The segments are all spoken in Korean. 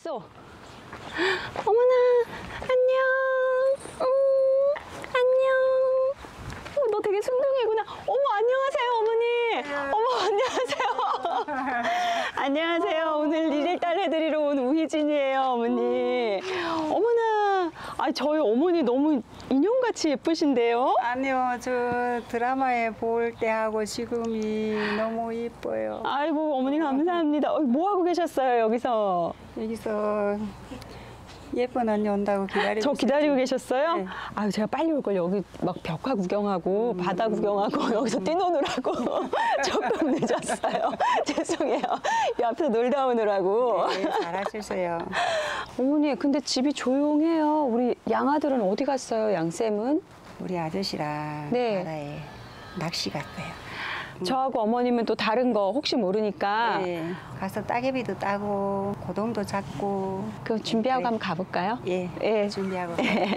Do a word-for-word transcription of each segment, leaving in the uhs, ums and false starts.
왔어? 어머나, 안녕. 음, 안녕. 어, 너 되게 순둥이구나. 어머, 안녕하세요, 어머니. 어머, 안녕하세요. 안녕하세요. 오늘 일일 딸 해드리러 온 우희진이에요, 어머니. 어머나, 아, 저희 어머니 너무 인형같이 예쁘신데요? 아니요, 저 드라마에 볼 때 하고 지금이 너무 예뻐요. 아이고, 어머니 감사합니다. 어, 뭐 하고 계셨어요, 여기서? 여기서 예쁜 언니 온다고 기다리고 저 기다리고 있었지. 계셨어요? 네. 아유, 제가 빨리 올 걸. 여기 막 벽화 구경하고 바다 구경하고 여기서 뛰노느라고 조금 늦었어요. 죄송해요. 이 앞에서 놀다 오느라고. 네, 잘하셨어요. 어머니, 근데 집이 조용해요. 우리 양아들은 어디 갔어요, 양쌤은? 우리 아저씨랑 네. 바다에 낚시 갔어요. 저하고 어머님은 또 다른 거 혹시 모르니까 네, 가서 따개비도 따고 고동도 잡고. 그럼 준비하고 네. 한번 가볼까요? 예, 예. 준비하고.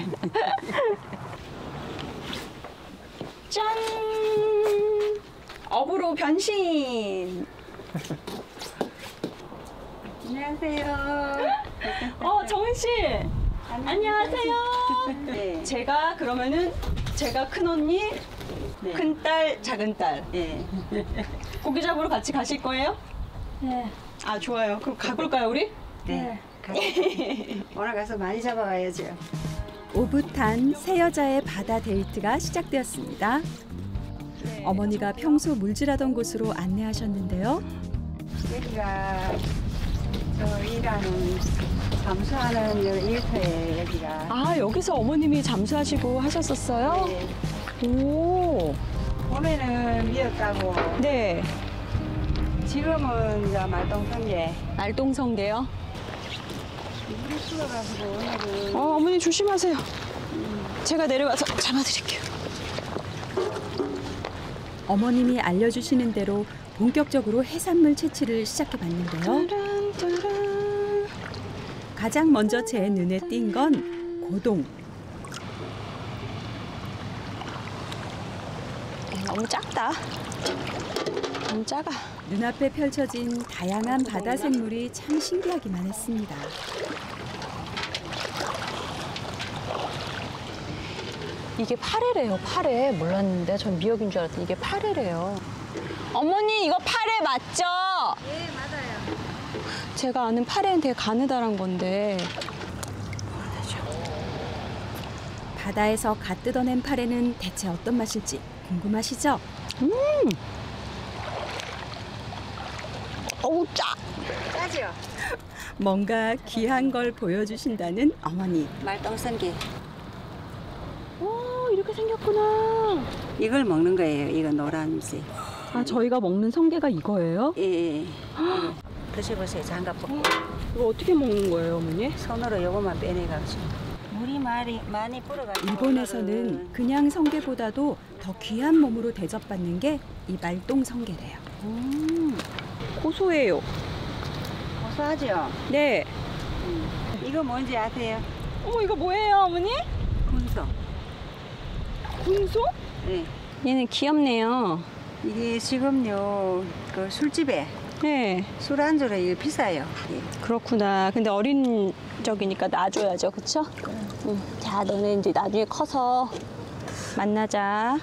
짠! 어부로 변신! 안녕하세요. 어, 정은 씨! 안녕하세요. 네. 제가 그러면은 제가 큰 언니, 네. 큰 딸, 작은 딸. 네. 고기 잡으러 같이 가실 거예요? 네. 아, 좋아요. 그럼 가볼까요, 우리? 네. 가서, 오늘 가서 많이 잡아와야죠. 오붓한 새 여자의 바다 데이트가 시작되었습니다. 어머니가 평소 물질하던 곳으로 안내하셨는데요. 여기가 저 일하는 잠수하는 일터에 여기가. 아, 여기서 어머님이 잠수하시고 하셨었어요? 네. 오, 봄에는 미었다고. 네. 지금은 이제 말똥성게. 말똥성게요? 물이 풀어가지고 오늘은. 어, 어머니 조심하세요. 제가 내려가서 잡아드릴게요. 어머님이 알려주시는 대로 본격적으로 해산물 채취를 시작해봤는데요. 짜란, 짜란. 가장 먼저 제 눈에 띈 건 고동. 너무 작다. 너무 작아. 눈앞에 펼쳐진 다양한 바다 생물이 참 신기하기만 했습니다. 이게 파래래요, 파래. 몰랐는데 전 미역인 줄 알았더니 이게 파래래요. 어머니, 이거 파래 맞죠? 네, 맞아요. 제가 아는 파래는 되게 가느다란 건데. 바다에서 갓 뜯어낸 파래는 대체 어떤 맛일지 궁금하시죠? 음! 어우, 짜! 짜죠? 뭔가 귀한 걸 보여주신다는 어머니. 말똥성게. 오, 이렇게 생겼구나. 이걸 먹는 거예요. 이거 노란색. 아, 저희가 먹는 성게가 이거예요? 예, 예. 이거 드셔보세요. 장갑 벗고. 이거 어떻게 먹는 거예요, 어머니? 손으로 요것만 빼내가지고. 물이 많이, 많이 불어가지고. 일본에서는 그냥 성게보다도 더 귀한 몸으로 대접받는 게 이 말똥 성게래요. 음, 고소해요. 고소하죠? 네. 음. 이거 뭔지 아세요? 어머, 이거 뭐예요, 어머니? 군소. 군소? 네. 얘는 귀엽네요. 이게 지금요, 그 술집에 네. 술안주로 이게 비싸요. 예. 그렇구나. 근데 어린 적이니까 놔줘야죠, 그쵸? 응. 자, 너네 이제 나중에 커서 만나자.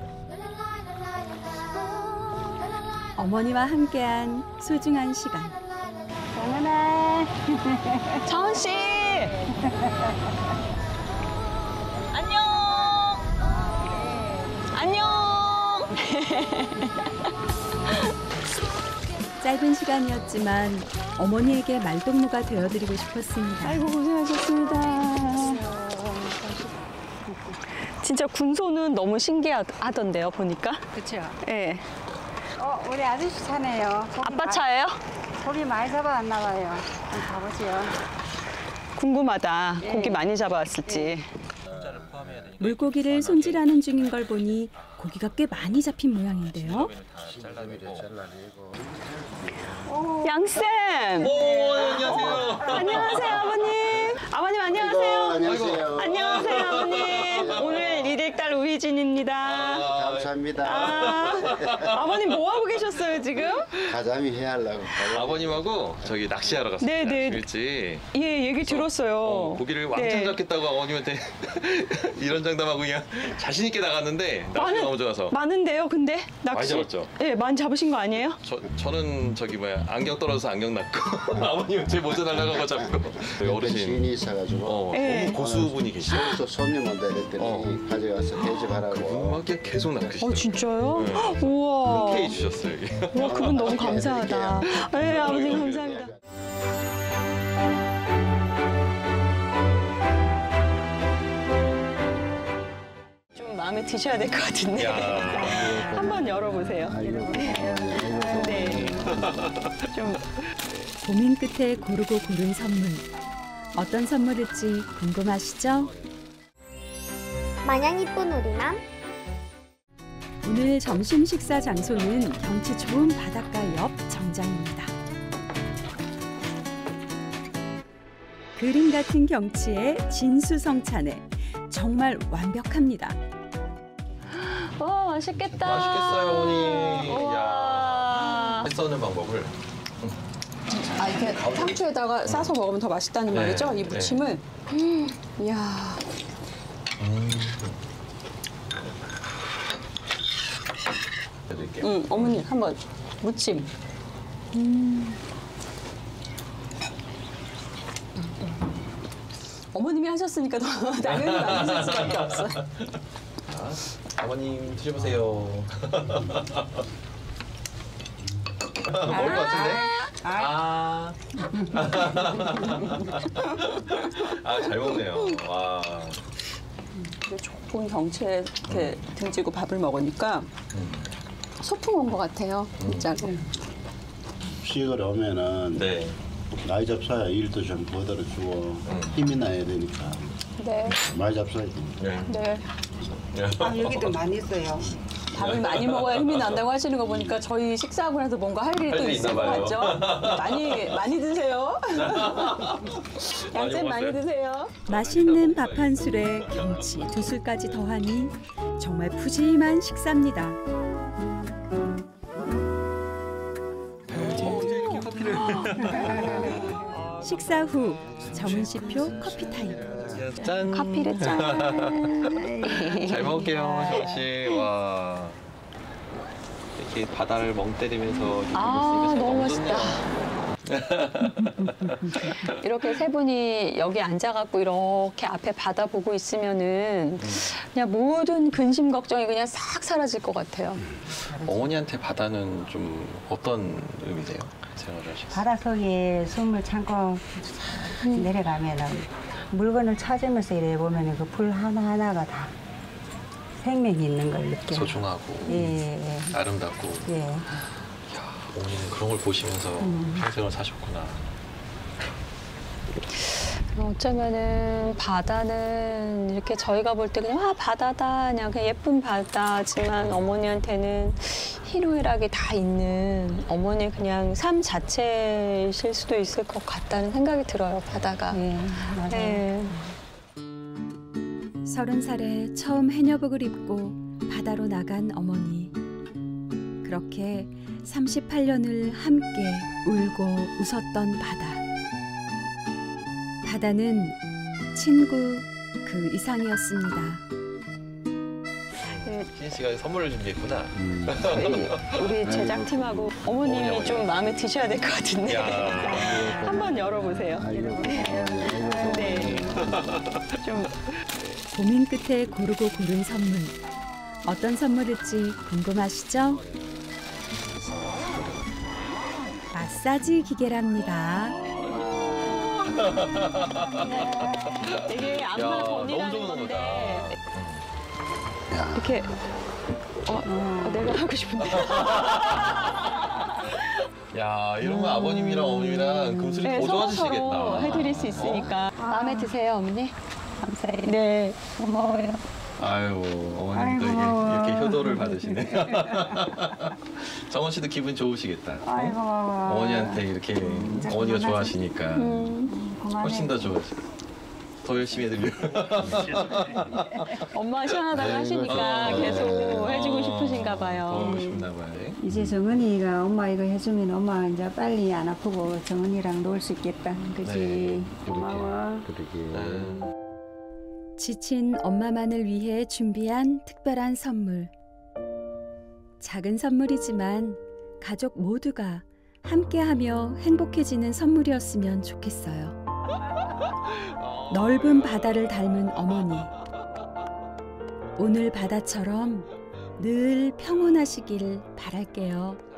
어머니와 함께한 소중한 시간. 장은아. 자은 씨. 안녕. 안녕. 짧은 시간이었지만 어머니에게 말동무가 되어드리고 싶었습니다. 아이고, 고생하셨습니다. 진짜 군소는 너무 신기하던데요, 보니까. 그쵸? 예. 어, 우리 아저씨 차네요. 고기 아빠 마- 차예요? 고기 많이 잡아왔나 봐요. 한번 가보세요. 궁금하다. 예. 고기 많이 잡아왔을지. 물고기를 손질하는 중인 걸 보니 고기가 꽤 많이 잡힌 모양인데요. 양쌤! 오, 안녕하세요. 안녕하세요, 아버님. 아버님, 안녕하세요. 안녕하세요. 안녕하세요, 아버님. 오늘 일일 딸 우희진입니다. 감사합니다. 아, 아버님 뭐 하고 계셨어요, 지금? 가자미 해 하려고. 아버님하고 저기 낚시하러 갔어요. 네, 네. 일찍. 예, 얘기 들었어요. 어, 고기를 왕창 네. 잡겠다고 아버님한테 이런 장담하고 그냥 자신 있게 나갔는데 낚시가 너무 좋아서. 많은데요, 근데 낚시. 많이 잡았죠? 예, 많이 잡으신 거 아니에요? 저, 저는 저기 뭐야 안경 떨어져서 안경 났고 아버님은 제 모자 날라가고 잡고 저희 어르신 지인이 있어가지고 어, 네. 너무 고수분이 계시죠. 또 손님 온다 그랬더니 어. 가져가서 그분 대접하라고. 막 그냥 계속 낚으시더라고요. 어, 진짜요? 네. 우와. 흔쾌히 주셨어요. 이게. 와, 그분 너무 감사하다. 네, 아버님 감사합니다. 좀 마음에 드셔야 될 것 같은데. 야. 한번 열어보세요. 네. 좀 고민 끝에 고르고 고른 선물. 어떤 선물일지 궁금하시죠? 마냥 이쁜 우리맘 오늘 점심 식사 장소는 경치 좋은 바닷가 옆 정장입니다. 그림 같은 경치에 진수성찬에 정말 완벽합니다. 와, 맛있겠다. 맛있겠어요, 어머니. 우와. 야. 해 써는 방법을. 아, 이렇게 상추에다가 싸서 먹으면 더 맛있다는 네, 말이죠? 이 네. 무침을. 음, 이야. 해드릴게요. 응, 어머니 한번 무침. 음. 어머님이 하셨으니까 더 당연히 만드실 수밖에 없어. 자, 아버님 드셔보세요. 먹을 것 같은데? 아. 아, 잘 먹네요. 와. 이게 좋은 경치에 이렇게 등지고 밥을 먹으니까 소풍 온 것 같아요, 진짜로. 시골에 오면은 네. 많이 잡숴야 일도 좀 거들어주고 힘이 나야 되니까 네, 많이 잡숴야 돼. 네. 네. 아, 여기도 많이 있어요. 밥을 많이 먹어야 힘이 난다고 하시는 거 보니까 저희 식사하고 나서 뭔가 할 일이 할 또 일이 있을 있나 것 봐요. 같죠? 많이, 많이 드세요. 양쌤 많이 먹었어요? 드세요. 맛있는 밥 한 술에 경치 두 술까지 더하니 정말 푸짐한 식사입니다. 식사 후 정은씨표 커피 타임. 짠. 커피를 짠. 잘 먹을게요, 정원 씨. 와. 이렇게 바다를 멍 때리면서 이렇게 아, 먹으니까 너무 좋네요. 이렇게 세 분이 여기 앉아갖고 이렇게 앞에 바다 보고 있으면은 그냥 모든 근심 걱정이 그냥 싹 사라질 것 같아요. 어머니한테 바다는 좀 어떤 의미세요? 생각을 하시겠어요? 바다 속에 숨을 참고 내려가면은 물건을 찾으면서 이래 보면은 그 불 하나 하나가 다 생명이 있는 걸 느껴요. 소중하고 예, 예, 아름답고. 예. 이야, 어머니는 그런 걸 보시면서 평생을 사셨구나. 어쩌면은 바다는 이렇게 저희가 볼 때 그냥 와 바다다 그냥, 그냥 예쁜 바다지만 어머니한테는 희노애락이 다 있는 어머니 그냥 삶 자체이실 수도 있을 것 같다는 생각이 들어요, 바다가. 예, 맞아요. 네. 서른 살에 처음 해녀복을 입고 바다로 나간 어머니. 그렇게 삼십팔 년을 함께 울고 웃었던 바다. 바다는 친구 그 이상이었습니다. 신 씨가 선물을 준비했구나. 우리, 우리 제작팀하고 어머님이 어머니, 좀 마음에 드셔야 될 것 같은데. 야. 한번 열어보세요. 네. 좀 고민 끝에 고르고 고른 선물. 어떤 선물일지 궁금하시죠? 마사지 기계랍니다. 되게 야, 안마 너무 건이라는 좋은 건데 야, 이렇게 어, 어, 내가 하고 싶은데. 야, 이러면 아버님이랑 어머님이랑 금슬이 네, 더 서로 좋아지시겠다. 서로 해드릴 수 있으니까. 마음에 드세요, 어머니? 감사해요. 네. 고마워요. 아유, 어머님도 이게, 아이고. 이렇게 효도를 받으시네. 정원 씨도 기분 좋으시겠다. 아이고, 어머니한테 이렇게 어머니가 좋아하시니까 음. 훨씬 더 좋아지. 더 열심히 해드리려고. 엄마가 시원하다고 하시니까 어. 계속 해주고 어. 싶으신가 봐요. 더 싶나 봐요. 이제 정은이가 엄마 이거 해주면 엄마 이제 빨리 안 아프고 정은이랑 놀 수 있겠다. 그지? 네. 고마워. 그러게. 네. 지친 엄마만을 위해 준비한 특별한 선물. 작은 선물이지만 가족 모두가 함께하며 행복해지는 선물이었으면 좋겠어요. 넓은 바다를 닮은 어머니. 오늘 바다처럼 늘 평온하시길 바랄게요.